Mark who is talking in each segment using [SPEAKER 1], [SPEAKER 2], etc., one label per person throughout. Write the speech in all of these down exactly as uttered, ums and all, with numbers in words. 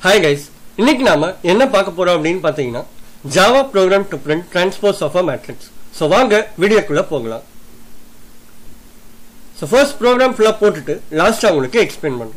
[SPEAKER 1] Hi guys, இன்னைக்கு நாம என்ன பார்க்க போறோம் அப்படின்னு பாத்தீங்கன்னா Java program to print transpose of a matrix. So வாங்க வீடியோக்குள்ள போகலாம். So first program full போட்டுட்டு லாஸ்டா உங்களுக்கு எக்ஸ்பிளைன் பண்றேன்.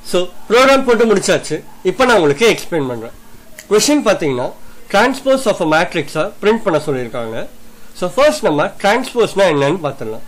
[SPEAKER 1] ஸோ ப்ரோக்ராம் போட்டு முடிச்சாச்சு. இப்போ நான் உங்களுக்கு எக்ஸ்பிளைன் பண்றேன். கொஸ்டின் பார்த்தீங்கன்னா டிரான்ஸ்போஸ் ஆஃப் அ மேட்ரிக்ஸா பிரிண்ட் பண்ண சொல்லியிருக்காங்க. ஸோ ஃபர்ஸ்ட் நம்ம டிரான்ஸ்போஸ்னா என்னன்னு பார்த்துடலாம்.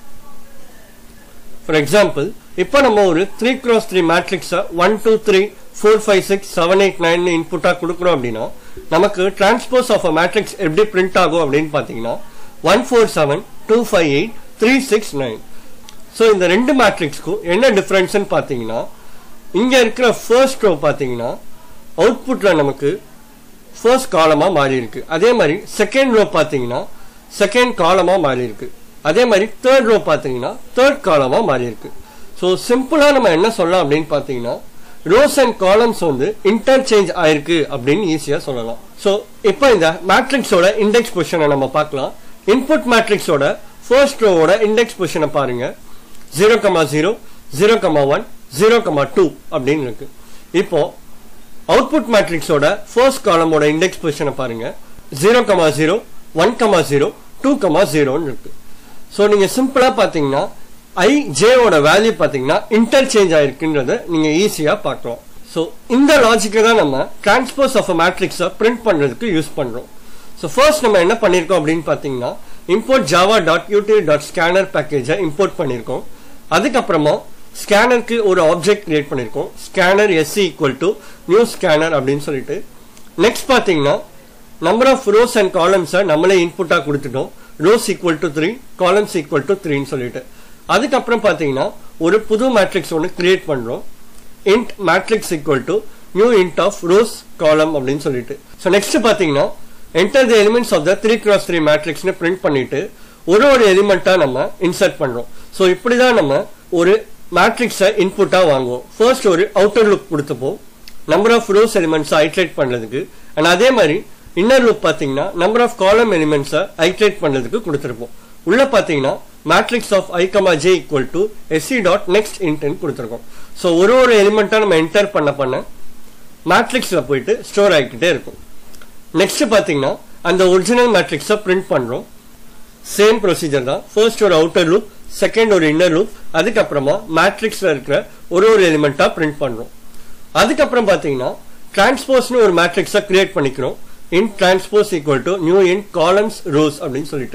[SPEAKER 1] ஃபார் எக்ஸாம்பிள் இப்போ நம்ம ஒரு த்ரீ கிராஸ் த்ரீ மேட்ரிக்ஸா one two three four five six seven eight nine இன்புட்டா கொடுக்குறோம் அப்படின்னா நமக்கு டிரான்ஸ்போஸ் ஆஃப் அ மேட்ரிக்ஸ் எப்படி பிரிண்ட் ஆகும் அப்படின்னு பார்த்தீங்கன்னா one four seven two five eight three six nine. So இந்த ரெண்டு மேட்ரிக்ஸ்க்கும் என்ன டிஃபரன்ஸ்ன்னு பார்த்தீங்கன்னா இங்க இருக்கிற ஃபர்ஸ்ட் ரோ பார்த்தீங்கன்னா அவுட்புட்ல நமக்கு ஃபர்ஸ்ட் காலமா மாறி இருக்கு. அதே மாதிரி செகண்ட் ரோ பார்த்தீங்கன்னா செகண்ட் காலமா மாறி இருக்கு. அதே மாதிரி தேர்ட் ரோ பார்த்தீங்கன்னா தேர்ட் காலமா மாறி இருக்கு. ஸோ சிம்பிளா நம்ம என்ன சொல்லலாம் அப்படின்னு பார்த்தீங்கன்னா ரோஸ் அண்ட் காலம்ஸ் வந்து இன்டர்சேஞ்ச் ஆயிருக்கு அப்படின்னு ஈஸியா சொல்லலாம். ஸோ இப்போ இந்த மேட்ரிக்ஸோட இண்டெக்ஸ் பொசிஷனை நம்ம பார்க்கலாம். இன்புட் மேட்ரிக்ஸோட ஃபர்ஸ்ட் ரோவோட இண்டெக்ஸ் பொசிஷனை பாருங்க. Zero comma zero zero comma one zero comma two அப்படின்னு இருக்கு. இப்போ அவுட்புட் மேட்ரிக்ஸோட ஃபர்ஸ்ட் காலமோட இண்டெக்ஸ் பொசிஷனை பாருங்க. Zero comma zero one comma zero two comma ஜீரோன்னு இருக்கு. ஸோ நீங்க சிம்பிளா பாத்தீங்கன்னா ஐ ஜேவோட வேல்யூ பாத்தீங்கன்னா இன்டர்சேஞ்ச் ஆயிருக்குன்றத நீங்க ஈஸியா பார்க்கலாம். ஸோ இந்த லாஜிக்கை தான் நம்ம டிரான்ஸ்போஸ் ஆஃப் அ மேட்ரிக்ஸை பிரிண்ட் பண்றதுக்கு யூஸ் பண்றோம். ஸோ ஃபர்ஸ்ட் நம்ம என்ன பண்ணிருக்கோம் அப்படின்னு பாத்தீங்கன்னா import Java dot util dot scanner பேக்கேஜை இம்போர்ட் பண்ணிருக்கோம். அதுக்கப்புறமா ஸ்கேனருக்கு ஒரு ஆப்ஜெக்ட் கிரியேட் பண்ணிருக்கோம். Scanner s equal to new scanner அப்படின்னு சொல்லிட்டு நெக்ஸ்ட் பாத்தீங்கன்னா நம்பர் ஆஃப் ரோஸ் அண்ட் காலம்ஸை நம்மளே இன்புட்டா கொடுத்துட்டோம். Rows equal to three columns equal to த்ரீன்னு சொல்லிட்டு அதுக்கப்புறம் பாத்தீங்கன்னா ஒரு புது மேட்ரிக்ஸ் ஒன்று கிரியேட் பண்றோம். Int matrix equal to new int of rows column அப்படின்னு சொல்லிட்டு ஸோ நெக்ஸ்ட் பாத்தீங்கன்னா enter the elements of the three cross three மேட்ரிக்ஸ்னு பிரிண்ட் பண்ணிட்டு ஒரு ஒரு எலிமெண்டா நம்ம இன்சர்ட் பண்றோம். ஸோ இப்படிதான் நம்ம ஒரு மேட்ரிக்ஸை இன்புட்டா வாங்குவோம். ஃபர்ஸ்ட் ஒரு அவுட்டர் லுக் கொடுத்துப்போம் நம்பர் ஆஃப் ரோஸ் எலிமெண்ட்ஸை ஐட்ரேட் பண்றதுக்கு. அண்ட் அதே மாதிரி இன்னர் லுக் பாத்தீங்கன்னா நம்பர் ஆஃப் காலம் எலிமெண்ட்ஸை ஐட்ரேட் பண்றதுக்கு கொடுத்துருப்போம். உள்ள பாத்தீங்கன்னா matrix of i comma j equal to sc dot next இன்ட்னு கொடுத்துருக்கோம். ஸோ ஒரு ஒரு எலிமெண்டா நம்ம என்டர் பண்ண பண்ண மேட்ரிக்ஸ்ல போயிட்டு ஸ்டோர் ஆகிக்கிட்டே இருக்கும். நெக்ஸ்ட் பாத்தீங்கன்னா அந்த ஒரிஜினல் மேட்ரிக்ஸை பிரிண்ட் பண்றோம். சேம் ப்ரொசீஜர் தான். ஃபர்ஸ்ட் ஒரு அவுட்டர் லூப், செகண்ட் ஒரு இன்னர் லூப், அதுக்கப்புறமா மேட்ரிக்ஸ்ல இருக்கிற ஒரு ஒரு எலிமெண்டா பிரிண்ட் பண்றோம். அதுக்கப்புறம் பாத்தீங்கன்னா டிரான்ஸ்போஸ்னு ஒரு மேட்ரிக்ஸை கிரியேட் பண்ணிக்கிறோம். Int transpose equal to new int columns rows அப்படின்னு சொல்லிட்டு.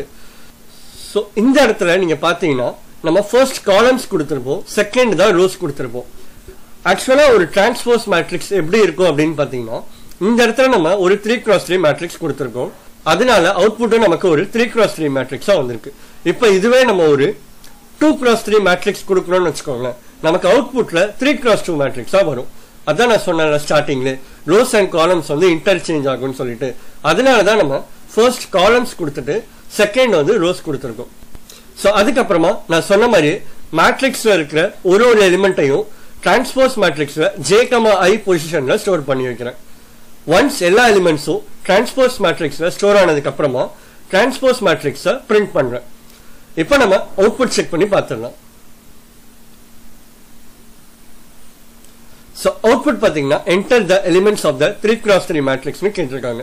[SPEAKER 1] ஸோ இந்த இடத்துல நீங்க பாத்தீங்கன்னா நம்ம ஃபர்ஸ்ட் காலம்ஸ் கொடுத்துருப்போம், செகண்ட் தான் ரோஸ் கொடுத்துருப்போம். ஆக்சுவலா ஒரு டிரான்ஸ்போஸ் மேட்ரிக்ஸ் எப்படி இருக்கும் அப்படின்னு பாத்தீங்கன்னா இந்த இடத்துல நம்ம ஒரு த்ரீ கிராஸ் த்ரீ மேட்ரிக்ஸ் கொடுத்துருக்கோம். அதனால அவுட்புட்டும் நமக்கு ஒரு த்ரீ கிராஸ் த்ரீ மேட்ரிக்ஸா வந்திருக்கு. இப்போ இதுவே நம்ம ஒரு டூ கிராஸ் த்ரீ மேட்ரிக்ஸ் கொடுக்கணும்னு வச்சுக்கோங்களேன், நமக்கு அவுட்புட்ல த்ரீ கிராஸ் டூ மேட்ரிக்ஸா வரும். அதான் நான் சொன்ன ஸ்டார்டிங்ல ரோஸ் அண்ட் காலம்ஸ் வந்து இன்டர்சேஞ்ச் ஆகும்னு சொல்லிட்டு அதனாலதான் நம்ம ஃபர்ஸ்ட் காலம்ஸ் கொடுத்துட்டு செகண்ட் வந்து ரோஸ் கொடுத்துருக்கோம். ஸோ அதுக்கப்புறமா நான் சொன்ன மாதிரி மேட்ரிக்ஸ்ல இருக்கிற ஒரு ஒரு எலிமெண்ட்டையும் டிரான்ஸ்போஸ் மேட்ரிக்ஸ்ல ஜே கமா ஐ பொசிஷன்ல ஸ்டோர் பண்ணி வைக்கிறேன். ஒன்ஸ் எல்லா எலிமெண்ட்ஸும் டிரான்ஸ்போஸ் மேட்ரிக்ஸ்ல ஸ்டோர் ஆனதுக்கு அப்புறமா டிரான்ஸ்போஸ் மேட்ரிக்ஸை பிரிண்ட் பண்றேன். இப்போ நம்ம அவுட்புட் செக் பண்ணி பார்த்துடலாம். So output பாத்தீங்கன்னா enter the elements of the three cross three matrix னு கேட்டிருக்காங்க.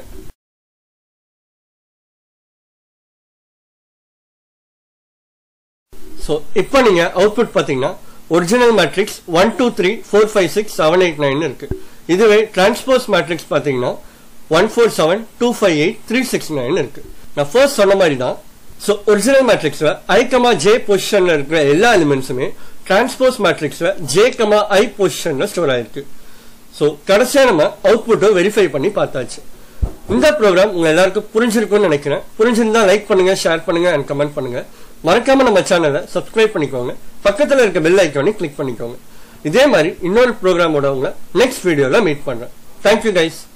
[SPEAKER 1] So இப்போ நீங்க அவுட்புட் பாத்தீங்கன்னா original matrix one two three four five six seven eight nine இருக்கு. இதுவே டிரான்ஸ்போஸ் மேட்ரிக்ஸ் பாத்தீங்கன்னா one four seven two five eight three six nine இருக்கு. நான் ஃபர்ஸ்ட் சொன்ன மாதிரி தான். ஸோ ஒரிஜினல் மேட்ரிக்ஸ்ல ஐ கமா ஜே பொசிஷன்ல இருக்கிற எல்லா எலிமெண்ட்ஸுமே டிரான்ஸ்போஸ் மேட்ரிக்ஸ்ல ஜே கமா ஐ பொசிஷன்ல ஸ்டோர் ஆயிருக்கு. ஸோ கடைசியா நம்ம அவுட்புட்டை வெரிஃபை பண்ணி பார்த்தாச்சு. இந்த ப்ரோக்ராம் உங்க எல்லாருக்கும் புரிஞ்சிருக்கும்னு நினைக்கிறேன். புரிஞ்சிருந்தா லைக் பண்ணுங்க, ஷேர் பண்ணுங்க அண்ட் கமெண்ட் பண்ணுங்க. மறக்காம நம்ம சேனலை சப்ஸ்கிரைப் பண்ணிக்கோங்க. பக்கத்துல இருக்க பெல் ஐக்கானை கிளிக் பண்ணிக்கோங்க. இதே மாதிரி இன்னொரு ப்ரோக்ராமோட உங்களை நெக்ஸ்ட் வீடியோல மீட் பண்றேன். Thank you guys.